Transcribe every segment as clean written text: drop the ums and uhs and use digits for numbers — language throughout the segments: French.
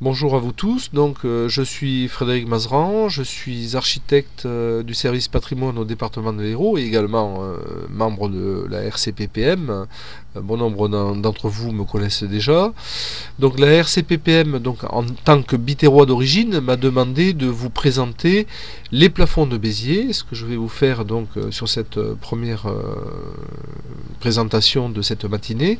Bonjour à vous tous, je suis Frédéric Mazeran, je suis architecte du service patrimoine au département de l'Hérault et également membre de la RCPPM. Bon nombre d'entre vous me connaissent déjà. Donc la RCPPM, en tant que bitérois d'origine, m'a demandé de vous présenter les plafonds de Béziers, ce que je vais vous faire sur cette première présentation de cette matinée.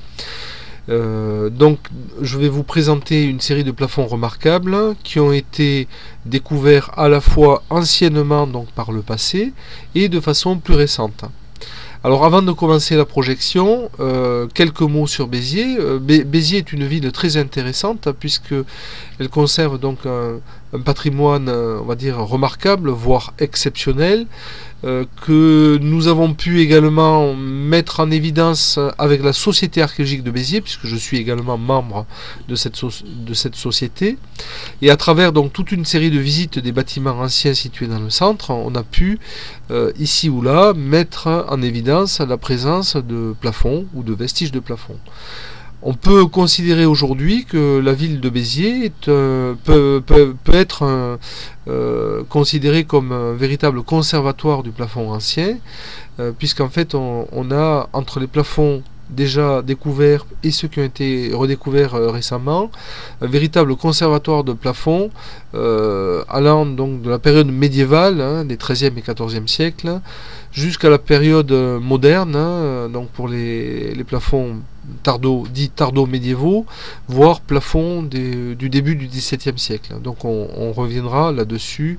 Je vais vous présenter une série de plafonds remarquables qui ont été découverts à la fois anciennement par le passé et de façon plus récente. Alors avant de commencer la projection, quelques mots sur Béziers. Béziers est une ville très intéressante puisque elle conserve un patrimoine, on va dire, remarquable, voire exceptionnel, que nous avons pu également mettre en évidence avec la Société archéologique de Béziers, puisque je suis également membre de cette société. Et à travers toute une série de visites des bâtiments anciens situés dans le centre, on a pu, ici ou là, mettre en évidence la présence de plafonds ou de vestiges de plafonds. On peut considérer aujourd'hui que la ville de Béziers peut être considérée comme un véritable conservatoire du plafond ancien, puisqu'en fait on a entre les plafonds déjà découverts et ceux qui ont été redécouverts récemment, un véritable conservatoire de plafonds allant de la période médiévale, des 13e et 14e siècles, jusqu'à la période moderne, pour les plafonds dits tardo-médiévaux, voire plafonds du début du XVIIe siècle. Donc on reviendra là-dessus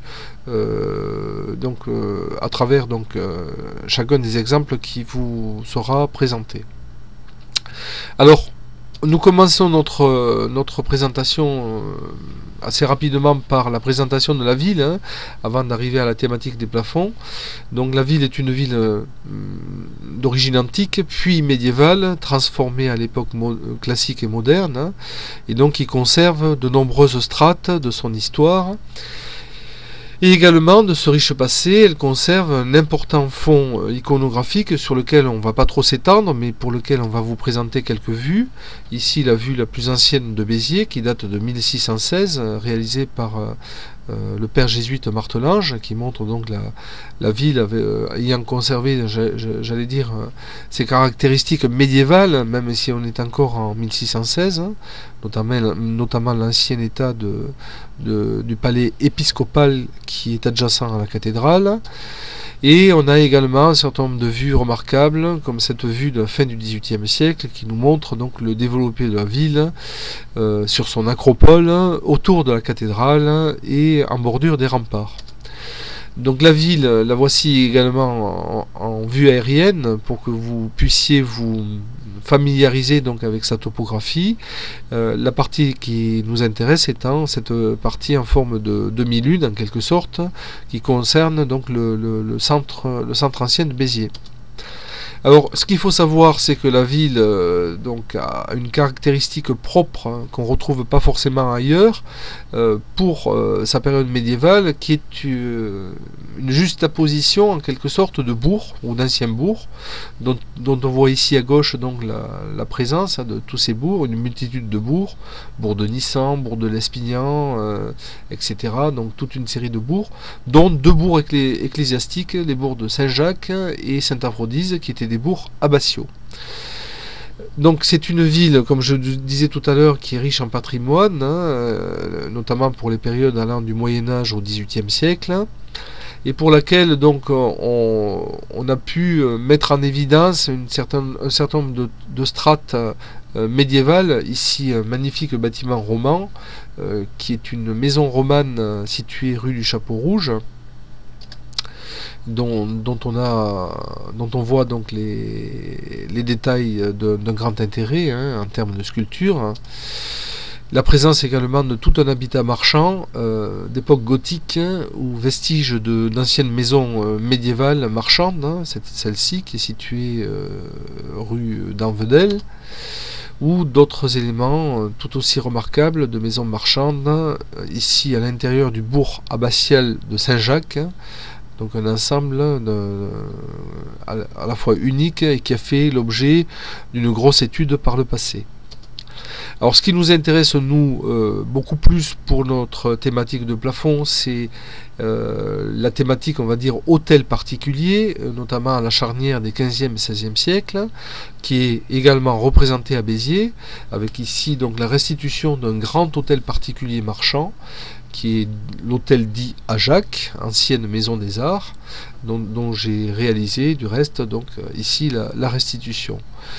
à travers chacun des exemples qui vous sera présenté. Alors, nous commençons notre présentation assez rapidement par la présentation de la ville, avant d'arriver à la thématique des plafonds. Donc la ville est une ville d'origine antique, puis médiévale, transformée à l'époque classique et moderne, et donc qui conserve de nombreuses strates de son histoire. Et également de ce riche passé, elle conserve un important fond iconographique sur lequel on ne va pas trop s'étendre, mais pour lequel on va vous présenter quelques vues. Ici la vue la plus ancienne de Béziers, qui date de 1616, réalisée par le père jésuite Martelange, qui montre la ville ayant conservé, j'allais dire, ses caractéristiques médiévales, même si on est encore en 1616, notamment l'ancien état du palais épiscopal qui est adjacent à la cathédrale. Et on a également un certain nombre de vues remarquables, comme cette vue de la fin du XVIIIe siècle, qui nous montre le développé de la ville sur son acropole, autour de la cathédrale et en bordure des remparts. Donc la ville, la voici également en vue aérienne pour que vous puissiez vous familiariser avec sa topographie. La partie qui nous intéresse étant cette partie en forme de demi-lune en quelque sorte, qui concerne le centre ancien de Béziers. Alors, ce qu'il faut savoir, c'est que la ville a une caractéristique propre qu'on ne retrouve pas forcément ailleurs pour sa période médiévale, qui est une juxtaposition en quelque sorte de bourgs ou d'anciens bourgs, dont on voit ici à gauche la présence de tous ces bourgs, une multitude de bourgs, bourg de Nissan, bourg de l'Espignan, etc. Donc toute une série de bourgs, dont deux bourgs ecclésiastiques, les bourgs de Saint-Jacques et Saint-Aphrodise, qui étaient des bourgs abbatiaux. Donc c'est une ville, comme je disais tout à l'heure, qui est riche en patrimoine, notamment pour les périodes allant du Moyen-Âge au XVIIIe siècle, et pour laquelle on a pu mettre en évidence un certain nombre de strates médiévales. Ici, un magnifique bâtiment roman, qui est une maison romane située rue du Chapeau Rouge, dont on voit les détails d'un grand intérêt en termes de sculpture. La présence également de tout un habitat marchand d'époque gothique, ou vestiges d'anciennes maisons médiévales marchandes, celle-ci qui est située rue d'Anvedel, ou d'autres éléments tout aussi remarquables de maisons marchandes, ici à l'intérieur du bourg abbatial de Saint-Jacques. Donc un ensemble à la fois unique et qui a fait l'objet d'une grosse étude par le passé. Alors ce qui nous intéresse nous beaucoup plus pour notre thématique de plafond, c'est la thématique, on va dire, hôtel particulier, notamment à la charnière des 15e et 16e siècles, qui est également représentée à Béziers, avec ici donc la restitution d'un grand hôtel particulier marchand, qui est l'hôtel dit Ajac, ancienne maison des arts, dont j'ai réalisé du reste donc ici la restitution.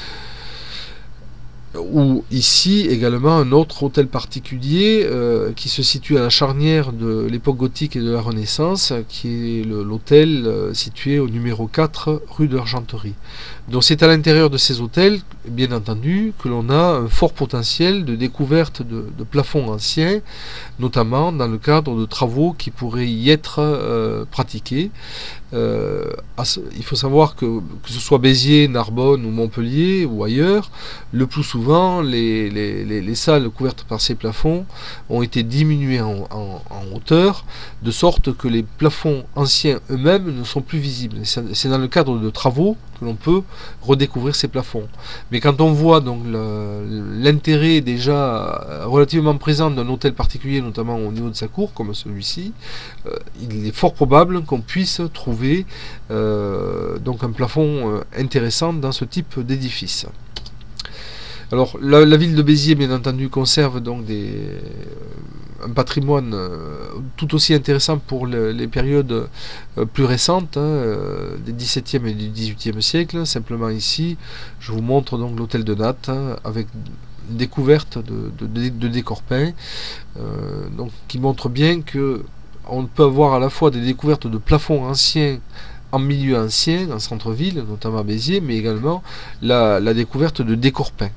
Ou ici également un autre hôtel particulier qui se situe à la charnière de l'époque gothique et de la Renaissance, qui est l'hôtel situé au numéro 4 rue de l'Argenterie. Donc c'est à l'intérieur de ces hôtels, bien entendu, que l'on a un fort potentiel de découverte de plafonds anciens, notamment dans le cadre de travaux qui pourraient y être pratiqués. Il faut savoir que ce soit Béziers, Narbonne ou Montpellier ou ailleurs, le plus souvent les salles couvertes par ces plafonds ont été diminuées en hauteur, de sorte que les plafonds anciens eux-mêmes ne sont plus visibles. C'est dans le cadre de travaux que l'on peut redécouvrir ces plafonds. Mais quand on voit donc l'intérêt déjà relativement présent d'un hôtel particulier, notamment au niveau de sa cour, comme celui-ci, il est fort probable qu'on puisse trouver donc un plafond intéressant dans ce type d'édifice. Alors la ville de Béziers, bien entendu, conserve donc un patrimoine tout aussi intéressant pour les périodes plus récentes, des 17e et du 18e siècle. Simplement ici, je vous montre donc l'hôtel de Nattes, avec une découverte de décors peints, donc qui montre bien que on peut avoir à la fois des découvertes de plafonds anciens en milieu ancien, en centre-ville, notamment à Béziers, mais également la découverte de décors peints.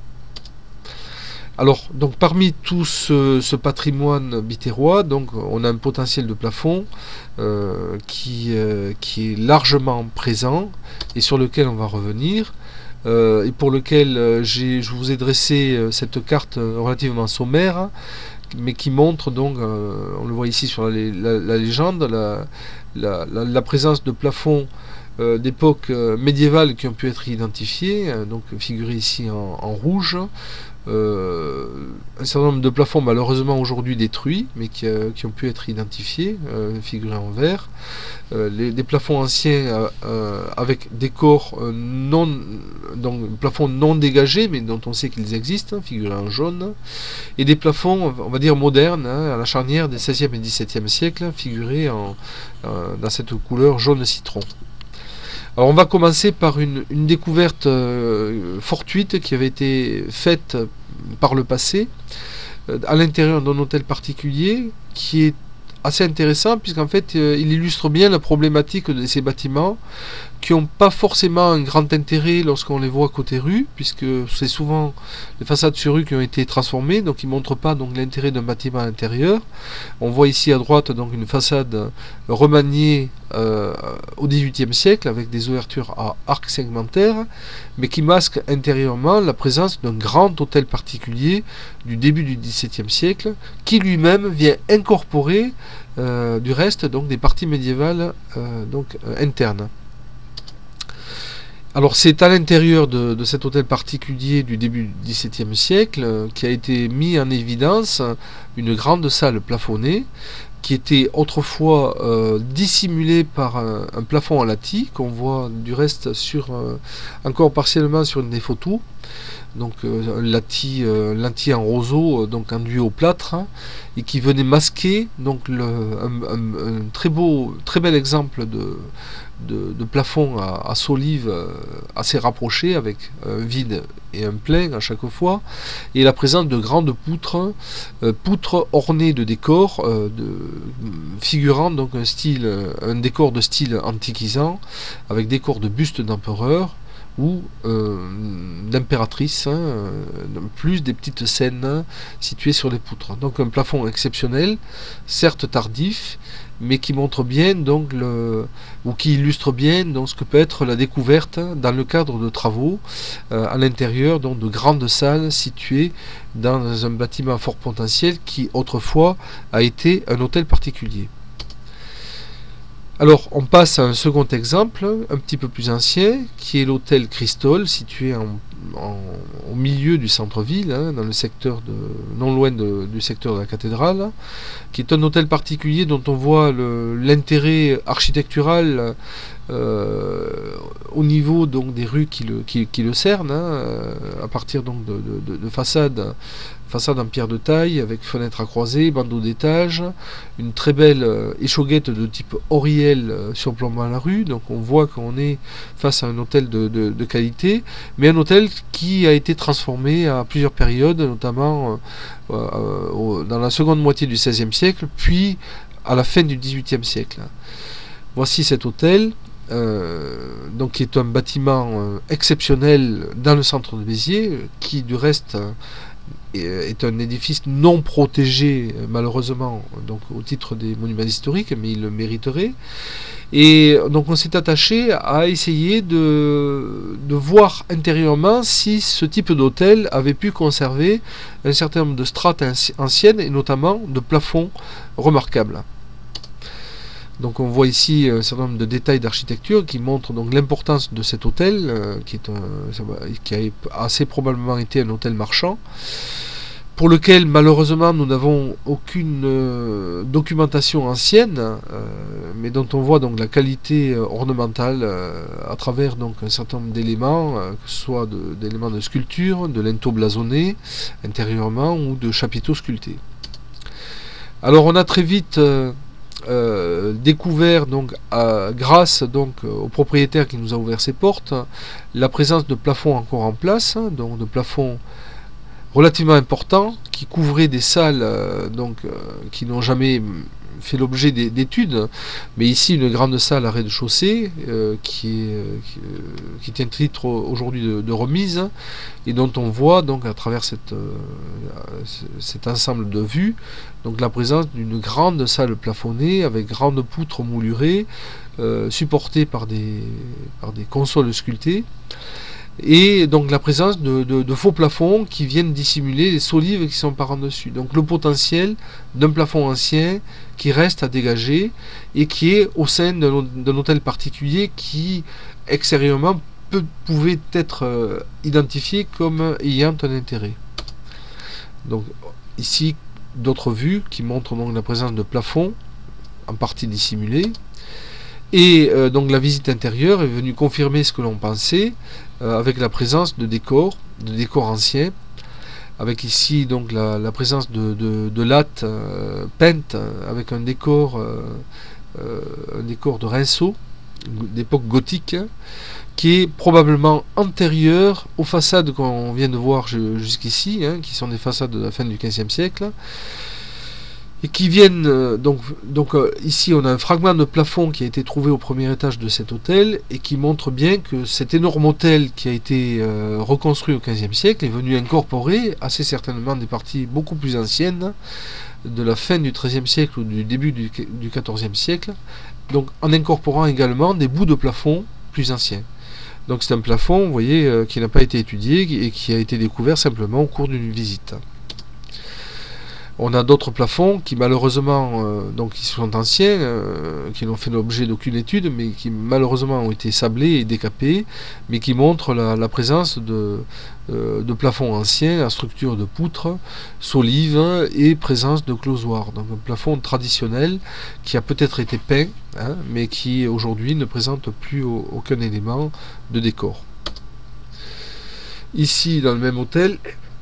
Alors, donc parmi tout ce patrimoine biterrois, donc on a un potentiel de plafond qui est largement présent et sur lequel on va revenir, et pour lequel je vous ai dressé cette carte relativement sommaire, mais qui montre donc, on le voit ici sur la légende, la présence de plafonds d'époque médiévale qui ont pu être identifiés, donc figurés ici en rouge. Un certain nombre de plafonds malheureusement aujourd'hui détruits, mais qui ont pu être identifiés, figurés en vert. Des plafonds anciens avec décors donc plafonds non dégagés, mais dont on sait qu'ils existent, figurés en jaune. Et des plafonds, on va dire modernes, à la charnière des 16e et 17e siècles, figurés dans cette couleur jaune citron. Alors on va commencer par une découverte fortuite qui avait été faite par le passé à l'intérieur d'un hôtel particulier, qui est assez intéressant puisqu'en fait il illustre bien la problématique de ces bâtiments qui n'ont pas forcément un grand intérêt lorsqu'on les voit côté rue, puisque c'est souvent les façades sur rue qui ont été transformées, donc ils ne montrent pas donc l'intérêt d'un bâtiment à l'intérieur. On voit ici à droite donc une façade remaniée au XVIIIe siècle avec des ouvertures à arcs segmentaires, mais qui masque intérieurement la présence d'un grand hôtel particulier du début du XVIIe siècle, qui lui-même vient incorporer du reste donc des parties médiévales internes. Alors c'est à l'intérieur de cet hôtel particulier du début du XVIIe siècle qui a été mis en évidence une grande salle plafonnée qui était autrefois dissimulée par un plafond en latis qu'on voit du reste encore partiellement sur une des photos. Donc un latis en roseau, donc enduit au plâtre, et qui venait masquer donc un très bel exemple de plafond à solive assez rapproché, avec un vide et un plein à chaque fois, et la présence de grandes poutres ornées de décors figurant donc un décor de style antiquisant, avec décors de bustes d'empereurs ou d'impératrices, plus des petites scènes situées sur les poutres. Donc un plafond exceptionnel, certes tardif, mais qui montre bien donc ou qui illustre bien donc ce que peut être la découverte dans le cadre de travaux à l'intérieur donc de grandes salles situées dans un bâtiment à fort potentiel qui autrefois a été un hôtel particulier. Alors on passe à un second exemple un petit peu plus ancien, qui est l'hôtel Cristol, situé au milieu du centre-ville, hein, dans le secteur non loin du secteur de la cathédrale, qui est un hôtel particulier dont on voit l'intérêt architectural au niveau donc des rues qui le cernent, hein, à partir donc de façade en pierre de taille, avec fenêtres à croisées, bandeaux d'étage, une très belle échauguette de type oriel surplombant la rue. Donc on voit qu'on est face à un hôtel de qualité, mais un hôtel qui a été transformé à plusieurs périodes, notamment dans la seconde moitié du XVIe siècle, puis à la fin du XVIIIe siècle. Voici cet hôtel, donc qui est un bâtiment exceptionnel dans le centre de Béziers, qui du reste est un édifice non protégé malheureusement donc au titre des monuments historiques, mais il le mériterait. Et donc on s'est attaché à essayer de voir intérieurement si ce type d'hôtel avait pu conserver un certain nombre de strates anciennes et notamment de plafonds remarquables. Donc on voit ici un certain nombre de détails d'architecture qui montrent donc l'importance de cet hôtel, qui a assez probablement été un hôtel marchand, pour lequel malheureusement nous n'avons aucune documentation ancienne, mais dont on voit donc la qualité ornementale à travers donc un certain nombre d'éléments, que ce soit d'éléments de sculpture, de linteaux blasonnés intérieurement ou de chapiteaux sculptés. Alors on a très vite découvert donc grâce donc au propriétaire qui nous a ouvert ses portes la présence de plafonds encore en place, donc de plafonds relativement importants qui couvraient des salles qui n'ont jamais fait l'objet d'études, mais ici une grande salle à rez-de-chaussée qui tient titre aujourd'hui de remise et dont on voit donc à travers cet ensemble de vues donc la présence d'une grande salle plafonnée avec grandes poutres moulurées supportées par des consoles sculptées, et donc la présence de faux plafonds qui viennent dissimuler les solives qui sont par en dessus. Donc le potentiel d'un plafond ancien qui reste à dégager et qui est au sein d'un hôtel particulier qui extérieurement pouvait être identifié comme ayant un intérêt. Donc ici d'autres vues qui montrent donc la présence de plafonds en partie dissimulés. Et donc la visite intérieure est venue confirmer ce que l'on pensait, avec la présence de décors anciens, avec ici donc la présence de lattes peintes avec un décor de rinceaux d'époque gothique, qui est probablement antérieur aux façades qu'on vient de voir jusqu'ici, qui sont des façades de la fin du XVe siècle. Et qui viennent ici on a un fragment de plafond qui a été trouvé au premier étage de cet hôtel et qui montre bien que cet énorme hôtel qui a été reconstruit au XVe siècle est venu incorporer assez certainement des parties beaucoup plus anciennes de la fin du XIIIe siècle ou du début du XIVe siècle, donc en incorporant également des bouts de plafond plus anciens. Donc c'est un plafond, vous voyez, qui n'a pas été étudié et qui a été découvert simplement au cours d'une visite. On a d'autres plafonds qui malheureusement qui sont anciens, qui n'ont fait l'objet d'aucune étude, mais qui malheureusement ont été sablés et décapés, mais qui montrent la présence de plafonds anciens à structure de poutres, solives et présence de closoirs. Donc un plafond traditionnel qui a peut-être été peint, mais qui aujourd'hui ne présente plus aucun élément de décor. Ici dans le même hôtel,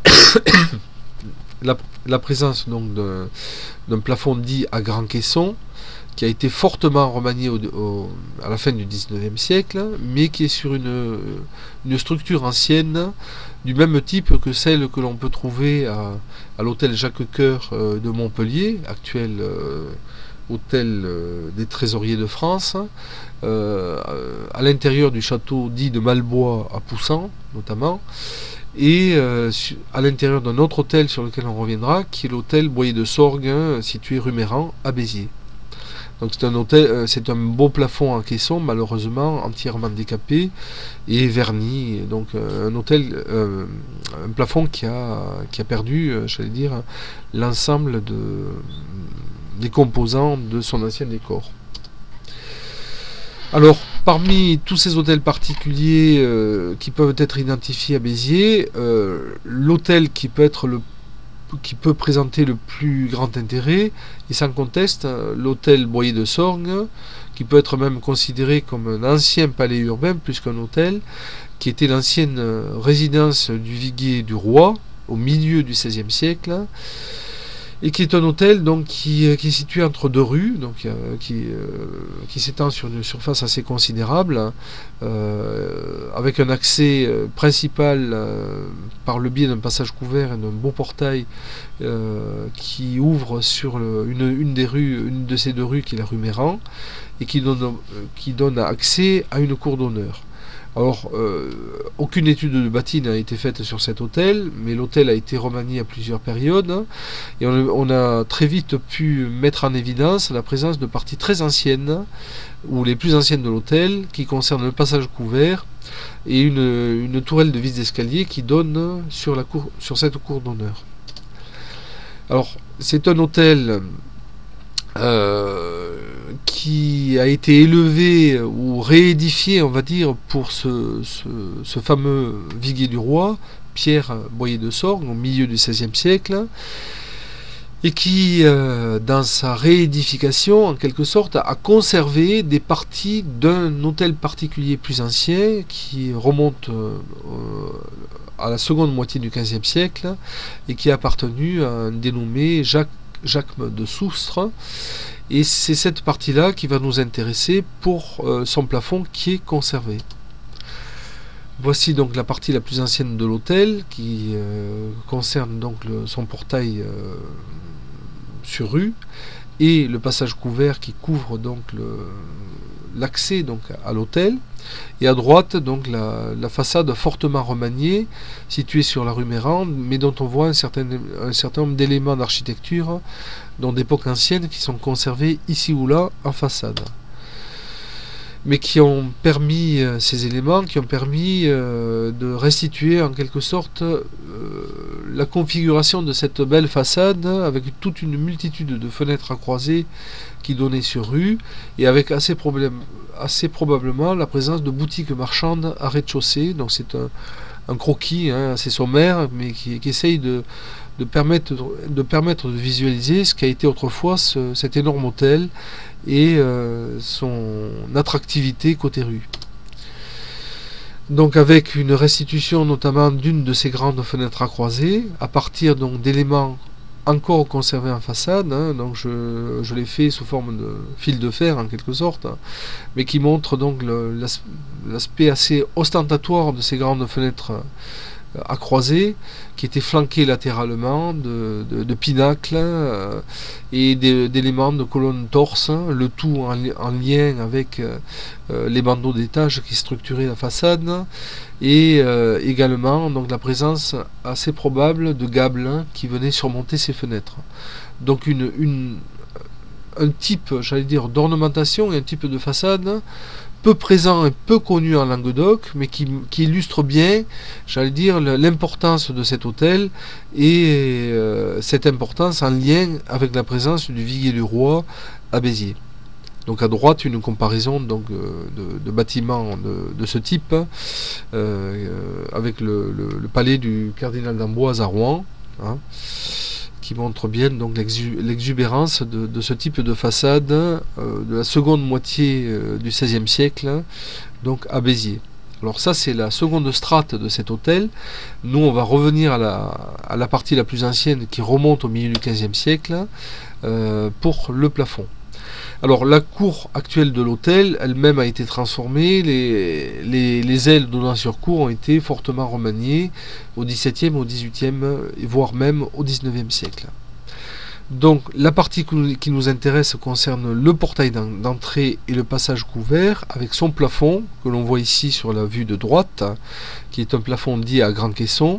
la présence donc d'un plafond dit à grand caisson qui a été fortement remanié à la fin du XIXe siècle, mais qui est sur une structure ancienne du même type que celle que l'on peut trouver à l'hôtel Jacques-Cœur de Montpellier, actuel hôtel des Trésoriers de France, à l'intérieur du château dit de Malbois à Poussan notamment, et à l'intérieur d'un autre hôtel sur lequel on reviendra, qui est l'hôtel Boyer de Sorgues, situé rue Méran à Béziers. Donc c'est un beau plafond en caisson, malheureusement entièrement décapé et verni. Donc un plafond qui a perdu, j'allais dire, l'ensemble des composants de son ancien décor. Alors, parmi tous ces hôtels particuliers qui peuvent être identifiés à Béziers, l'hôtel qui peut présenter le plus grand intérêt est sans conteste l'hôtel Boyer de Sorgues, qui peut être même considéré comme un ancien palais urbain plus qu'un hôtel, qui était l'ancienne résidence du viguier du roi au milieu du XVIe siècle, et qui est un hôtel donc, qui est situé entre deux rues, donc, qui s'étend sur une surface assez considérable, avec un accès principal par le biais d'un passage couvert et d'un beau portail qui ouvre sur une de ces deux rues qui est la rue Méran, et qui donne accès à une cour d'honneur. Alors, aucune étude de bâti n'a été faite sur cet hôtel, mais l'hôtel a été remanié à plusieurs périodes, et on a très vite pu mettre en évidence la présence de parties très anciennes, ou les plus anciennes de l'hôtel, qui concernent le passage couvert et une tourelle de vis d'escalier qui donne sur cette cour d'honneur. Alors, c'est un hôtel qui a été élevé ou réédifié, on va dire, pour ce fameux viguier du roi, Pierre Boyer de Sorgues, au milieu du XVIe siècle, et qui, dans sa réédification, en quelque sorte, a conservé des parties d'un hôtel particulier plus ancien, qui remonte à la seconde moitié du XVe siècle, et qui a appartenu à un dénommé Jacques de Soustre. Et c'est cette partie-là qui va nous intéresser pour son plafond qui est conservé. Voici donc la partie la plus ancienne de l'hôtel qui concerne donc son portail sur rue et le passage couvert qui couvre donc l'accès donc à l'hôtel. Et à droite donc la façade fortement remaniée située sur la rue Méran, mais dont on voit un certain nombre d'éléments d'architecture dont d'époque ancienne qui sont conservés ici ou là en façade, mais qui ont permis, ces éléments qui ont permis de restituer en quelque sorte la configuration de cette belle façade avec toute une multitude de fenêtres à croisées qui donnaient sur rue, et avec assez probablement la présence de boutiques marchandes à rez-de-chaussée. Donc c'est un croquis assez sommaire, mais qui essaye de permettre de visualiser ce qu'a été autrefois cet énorme hôtel et son attractivité côté rue. Donc avec une restitution notamment d'une de ces grandes fenêtres à croisées, à partir donc d'éléments encore conservés en façade, donc je l'ai fait sous forme de fil de fer en quelque sorte, mais qui montre donc l'aspect assez ostentatoire de ces grandes fenêtres à croisées, qui étaient flanquées latéralement de pinacles et d'éléments de colonnes torses, le tout en lien avec les bandeaux d'étage qui structuraient la façade, et également donc la présence assez probable de gables qui venaient surmonter ces fenêtres. Donc un type, j'allais dire, d'ornementation et un type de façade peu présent et peu connu en Languedoc, mais qui illustre bien, j'allais dire, l'importance de cet hôtel et cette importance en lien avec la présence du viguier du roi à Béziers. Donc à droite, une comparaison donc, de bâtiments de ce type avec le palais du cardinal d'Amboise à Rouen, qui montre bien donc l'exubérance de ce type de façade de la seconde moitié du XVIe siècle, donc à Béziers. Alors ça, c'est la seconde strate de cet hôtel. Nous, on va revenir à la partie la plus ancienne qui remonte au milieu du XVe siècle pour le plafond. Alors la cour actuelle de l'hôtel elle-même a été transformée, les ailes donnant sur cour ont été fortement remaniées au XVIIe, au XVIIIe, voire même au XIXe siècle. Donc la partie qui nous intéresse concerne le portail d'entrée et le passage couvert avec son plafond que l'on voit ici sur la vue de droite, qui est un plafond dit à grand caisson,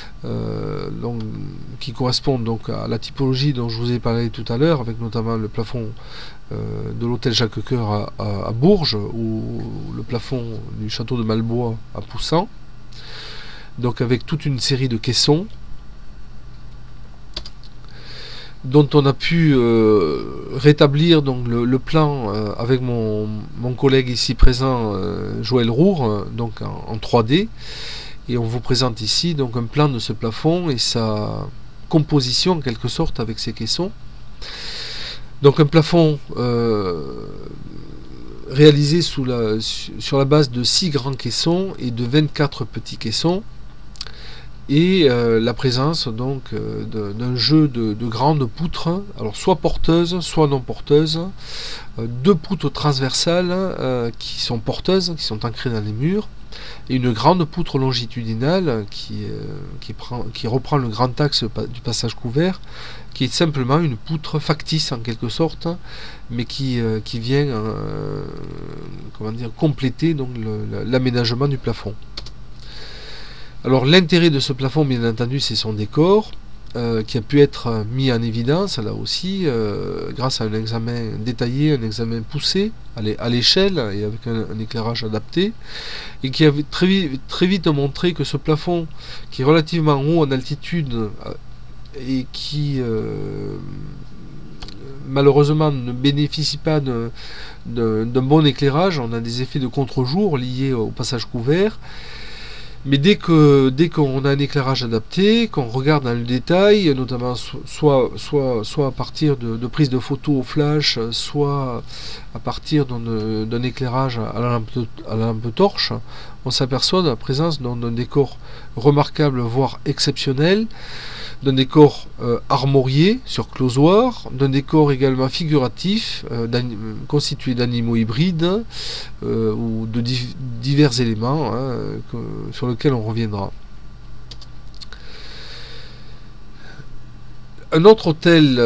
qui correspond donc à la typologie dont je vous ai parlé tout à l'heure, avec notamment le plafond de l'hôtel Jacques-Cœur à Bourges ou le plafond du château de Malbois à Poussan, donc avec toute une série de caissons. dont on a pu rétablir donc le plan avec mon collègue ici présent, Joël Roure, donc en 3D. Et on vous présente ici donc un plan de ce plafond et sa composition en quelque sorte avec ses caissons. Donc un plafond réalisé sur la base de 6 grands caissons et de 24 petits caissons. Et la présence donc d'un jeu de grandes poutres, alors soit porteuses, soit non porteuses, 2 poutres transversales qui sont porteuses, qui sont ancrées dans les murs, et une grande poutre longitudinale qui reprend le grand axe du passage couvert, qui est simplement une poutre factice en quelque sorte, mais qui vient comment dire, compléter donc l'aménagement du plafond. Alors l'intérêt de ce plafond, bien entendu, c'est son décor, qui a pu être mis en évidence, là aussi, grâce à un examen détaillé, un examen poussé, à l'échelle, et avec un éclairage adapté, et qui a très vite montré que ce plafond, qui est relativement haut en altitude, et qui malheureusement ne bénéficie pas d'un bon éclairage, on a des effets de contre-jour liés au passage couvert. Mais dès qu'on a un éclairage adapté, qu'on regarde dans le détail, notamment soit à partir de prises de photos au flash, soit à partir d'un éclairage à la lampe torche, on s'aperçoit de la présence d'un décor remarquable, voire exceptionnel, d'un décor armorié sur closoir, d'un décor également figuratif, constitué d'animaux hybrides ou de divers éléments sur lesquels on reviendra. Un autre hôtel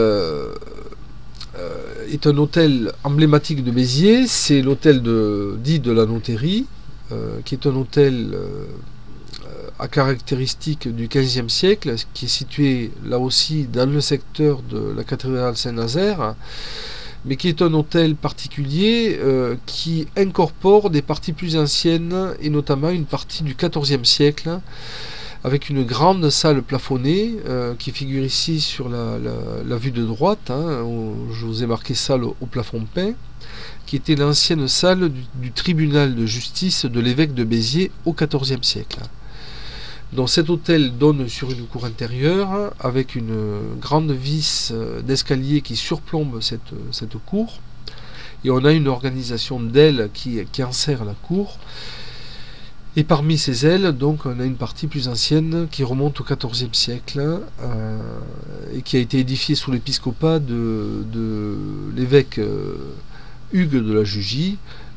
est un hôtel emblématique de Béziers, c'est l'hôtel dit de la Noterie, qui est un hôtel à caractéristiques du XVe siècle, qui est situé là aussi dans le secteur de la cathédrale Saint-Nazaire, mais qui est un hôtel particulier qui incorpore des parties plus anciennes, et notamment une partie du XIVe siècle, avec une grande salle plafonnée qui figure ici sur la vue de droite, où je vous ai marqué salle au plafond peint, qui était l'ancienne salle du tribunal de justice de l'évêque de Béziers au XIVe siècle. Donc cet hôtel donne sur une cour intérieure avec une grande vis d'escalier qui surplombe cette cour, et on a une organisation d'ailes qui enserre la cour, et parmi ces ailes donc on a une partie plus ancienne qui remonte au XIVe siècle et qui a été édifiée sous l'épiscopat de l'évêque Hugues de la Jugie,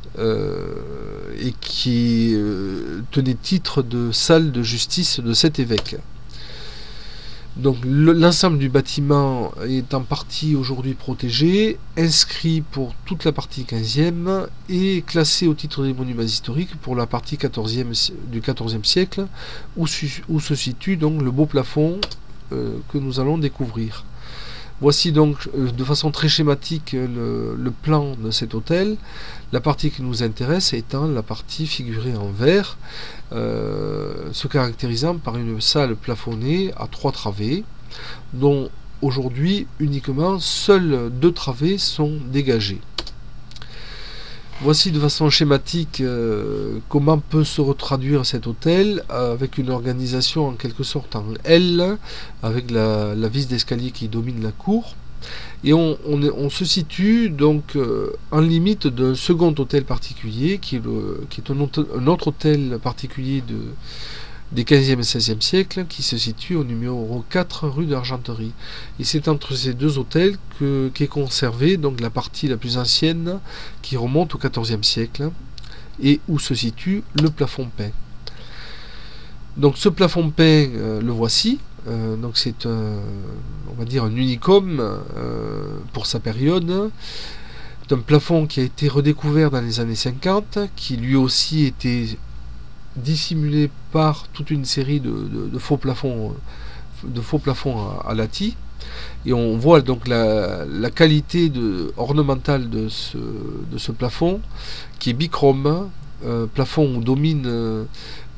et qui tenait titre de salle de justice de cet évêque. Donc l'ensemble du bâtiment est en partie aujourd'hui protégé, inscrit pour toute la partie 15e et classé au titre des monuments historiques pour la partie du 14e siècle, où se situe donc le beau plafond que nous allons découvrir. Voici donc de façon très schématique le plan de cet hôtel, la partie qui nous intéresse étant la partie figurée en vert, se caractérisant par une salle plafonnée à 3 travées, dont aujourd'hui uniquement seules 2 travées sont dégagées. Voici de façon schématique comment peut se retraduire cet hôtel avec une organisation en quelque sorte en L, avec la vis d'escalier qui domine la cour. Et on se situe donc en limite d'un second hôtel particulier qui est un autre hôtel particulier des 15e et 16e siècles qui se situe au numéro 4 rue d'Argenterie. Et c'est entre ces deux hôtels qu'est conservée donc la partie la plus ancienne qui remonte au 14e siècle et où se situe le plafond peint. Donc ce plafond peint, le voici. Donc c'est on va dire un unicum pour sa période. C'est un plafond qui a été redécouvert dans les années 50, qui lui aussi était dissimulé par toute une série de faux plafonds à Lati, et on voit donc la qualité ornementale de ce plafond qui est bichrome, plafond où domine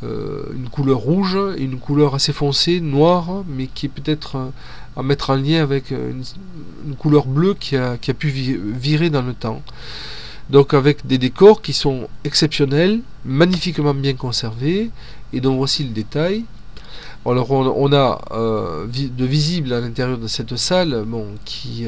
une couleur rouge et une couleur assez foncée, noire, mais qui est peut-être à mettre en lien avec une couleur bleue qui a pu virer dans le temps. Donc avec des décors qui sont exceptionnels, magnifiquement bien conservés, et dont voici le détail. Alors on a de visible à l'intérieur de cette salle, bon, qui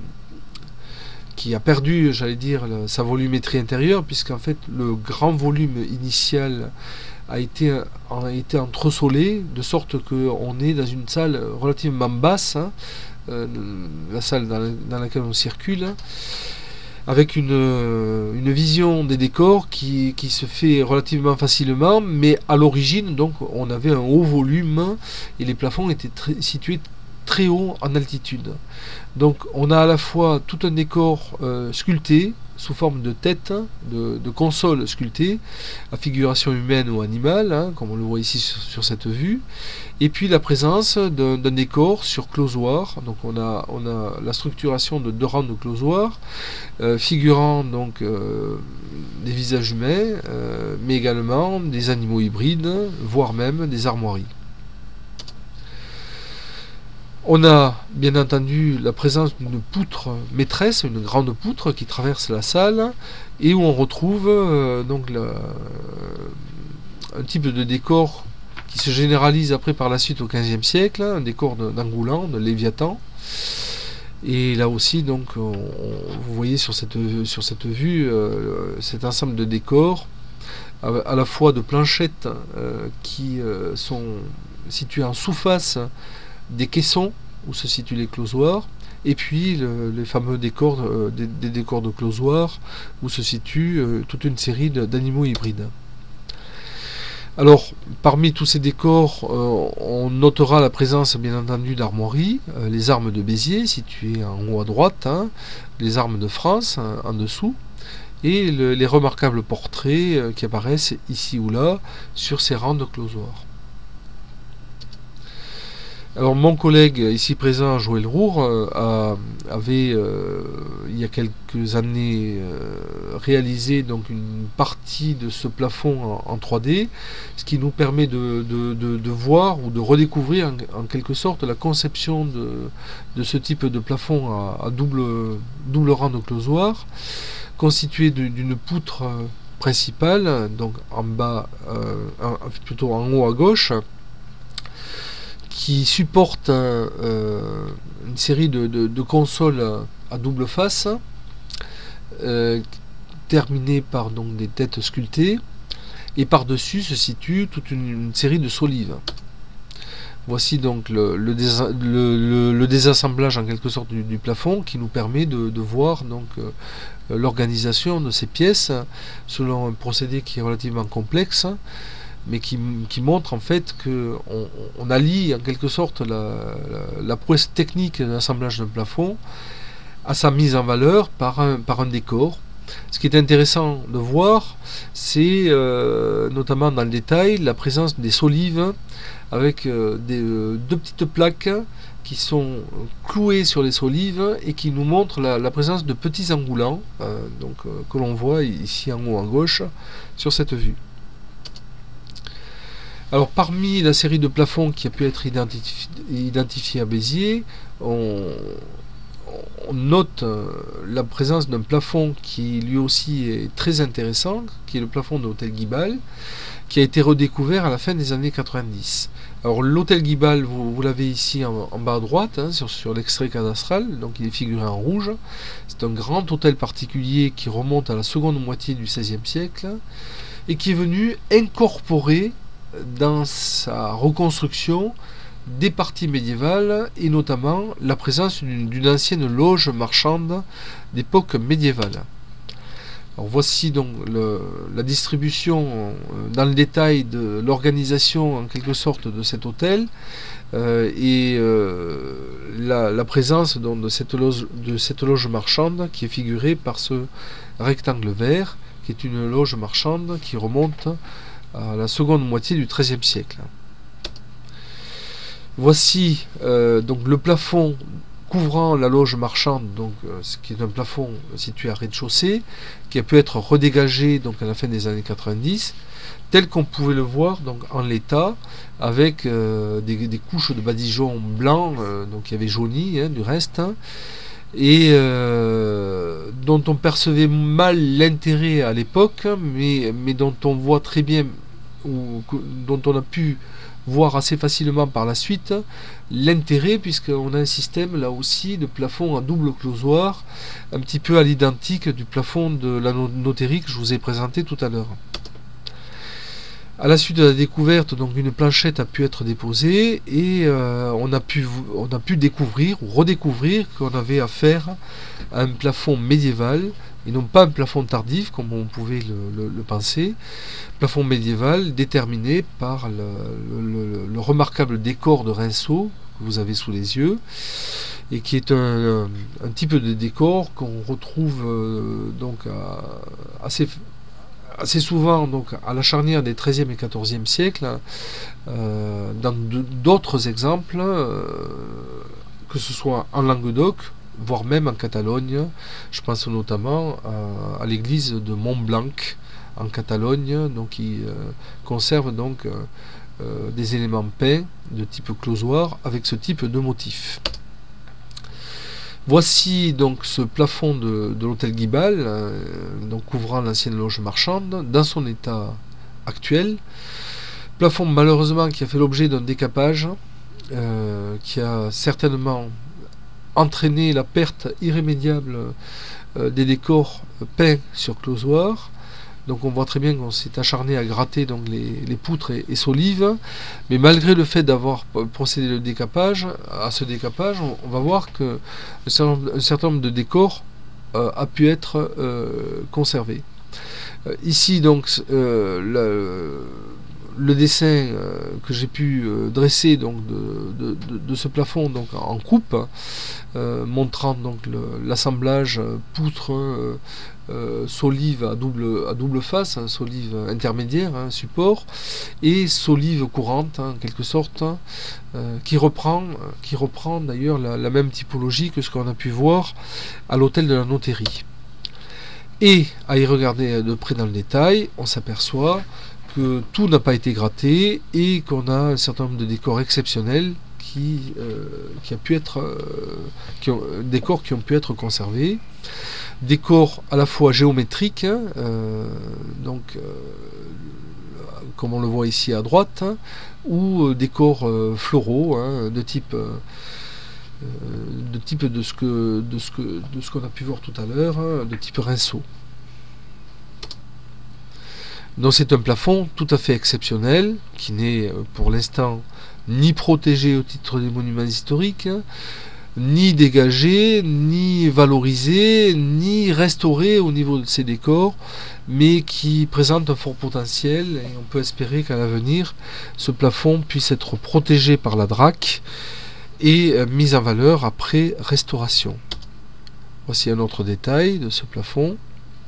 a perdu, j'allais dire, sa volumétrie intérieure, puisqu'en fait le grand volume initial a été entresolé, de sorte qu'on est dans une salle relativement basse, hein, la salle dans laquelle on circule, avec une vision des décors qui se fait relativement facilement, mais à l'origine, donc, on avait un haut volume et les plafonds étaient situés très haut en altitude. Donc on a à la fois tout un décor sculpté sous forme de tête, de console sculptée, à figuration humaine ou animale, hein, comme on le voit ici sur cette vue, et puis la présence d'un décor sur closoir. Donc on a la structuration de 2 rangs de closoirs, figurant donc des visages humains, mais également des animaux hybrides, voire même des armoiries. On a bien entendu la présence d'une poutre maîtresse, une grande poutre qui traverse la salle, et où on retrouve donc un type de décor qui se généralise après par la suite au XVe siècle, un décor d'Angoulan, de Léviathan. Et là aussi, donc, vous voyez sur cette vue cet ensemble de décors, à la fois de planchettes qui sont situées en sous-face des caissons où se situent les closoirs, et puis les fameux décors, des décors de closoirs où se situe toute une série d'animaux hybrides. Alors, parmi tous ces décors, on notera la présence bien entendu d'armoiries, les armes de Béziers situées en haut à droite, hein, les armes de France en dessous, et les remarquables portraits qui apparaissent ici ou là sur ces rangs de closoirs. Alors mon collègue ici présent, Joël Roure, avait il y a quelques années réalisé donc une partie de ce plafond en 3D, ce qui nous permet de voir ou de redécouvrir en quelque sorte la conception de ce type de plafond à double rang de closoir, constitué d'une poutre principale, donc en bas, plutôt en haut à gauche, qui supporte une série de consoles à double face, terminées par donc des têtes sculptées, et par-dessus se situe toute une série de solives. Voici donc le désassemblage en quelque sorte du plafond, qui nous permet de voir donc l'organisation de ces pièces selon un procédé qui est relativement complexe, mais qui montre en fait qu'on allie en quelque sorte la prouesse technique de l'assemblage d'un plafond à sa mise en valeur par un décor. Ce qui est intéressant de voir, c'est notamment dans le détail la présence des solives avec deux petites plaques qui sont clouées sur les solives et qui nous montrent la présence de petits engoulants, que l'on voit ici en haut à gauche sur cette vue. Alors parmi la série de plafonds qui a pu être identifiée à Béziers, on note la présence d'un plafond qui lui aussi est très intéressant, qui est le plafond de l'hôtel Guibal, qui a été redécouvert à la fin des années 90. Alors l'hôtel Guibal, vous l'avez ici en bas à droite, hein, sur l'extrait cadastral, donc il est figuré en rouge. C'est un grand hôtel particulier qui remonte à la seconde moitié du XVIe siècle et qui est venu incorporer dans sa reconstruction des parties médiévales et notamment la présence d'une ancienne loge marchande d'époque médiévale. Alors voici donc la distribution dans le détail de l'organisation en quelque sorte de cet hôtel et la présence donc de cette loge marchande qui est figurée par ce rectangle vert qui est une loge marchande qui remonte à la seconde moitié du XIIIe siècle. Voici donc le plafond couvrant la loge marchande, donc ce qui est un plafond situé à rez-de-chaussée, qui a pu être redégagé donc à la fin des années 90. tel qu'on pouvait le voir donc en l'état, avec des couches de badigeon blanc, donc qui avait jauni du reste, et dont on percevait mal l'intérêt à l'époque, mais dont on voit très bien, dont on a pu voir assez facilement par la suite l'intérêt, puisqu'on a un système là aussi de plafond à double closoir, un petit peu à l'identique du plafond de la noterie que je vous ai présenté tout à l'heure. À la suite de la découverte, donc une planchette a pu être déposée et on a pu découvrir ou redécouvrir qu'on avait affaire à un plafond médiéval et non pas un plafond tardif comme on pouvait le penser. Plafond médiéval déterminé par le remarquable décor de Rinceau que vous avez sous les yeux et qui est un type de décor qu'on retrouve donc assez souvent donc à la charnière des XIIIe et XIVe siècles, dans d'autres exemples, que ce soit en Languedoc, voire même en Catalogne. Je pense notamment à l'église de Montblanc en Catalogne, donc qui conserve donc des éléments peints de type closoir avec ce type de motif. Voici donc ce plafond de l'hôtel Guibal, donc couvrant l'ancienne loge marchande, dans son état actuel. Plafond malheureusement qui a fait l'objet d'un décapage, qui a certainement entraîné la perte irrémédiable des décors peints sur closoir. Donc on voit très bien qu'on s'est acharné à gratter donc les poutres et solives, mais malgré le fait d'avoir procédé à ce décapage, on va voir que un certain nombre de décors a pu être conservé. Ici donc le dessin que j'ai pu dresser donc de ce plafond donc en coupe, montrant donc l'assemblage poutre solive à double face, solive intermédiaire, support, et solive courante en quelque sorte, qui reprend d'ailleurs la même typologie que ce qu'on a pu voir à l'hôtel de la Noterie. Et à y regarder de près dans le détail, on s'aperçoit que tout n'a pas été gratté et qu'on a un certain nombre de décors exceptionnels décors qui ont pu être conservés. Décors à la fois géométriques, comme on le voit ici à droite, ou décors floraux, de type de ce qu'on a pu voir tout à l'heure, de type Rinceau. Donc c'est un plafond tout à fait exceptionnel, qui n'est pour l'instant ni protégé au titre des monuments historiques, ni dégagé, ni valorisé, ni restauré au niveau de ses décors, mais qui présente un fort potentiel, et on peut espérer qu'à l'avenir, ce plafond puisse être protégé par la DRAC et mis en valeur après restauration. Voici un autre détail de ce plafond,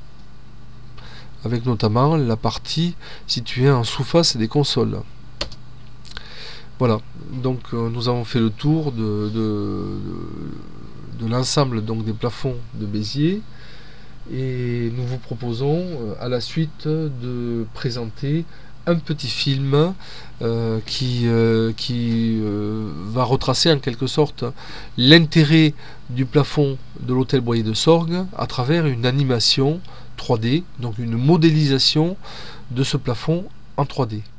avec notamment la partie située en sous-face des consoles. Voilà, donc nous avons fait le tour de l'ensemble donc des plafonds de Béziers, et nous vous proposons à la suite de présenter un petit film qui va retracer en quelque sorte l'intérêt du plafond de l'hôtel Boyer de Sorgues à travers une animation 3D, donc une modélisation de ce plafond en 3D.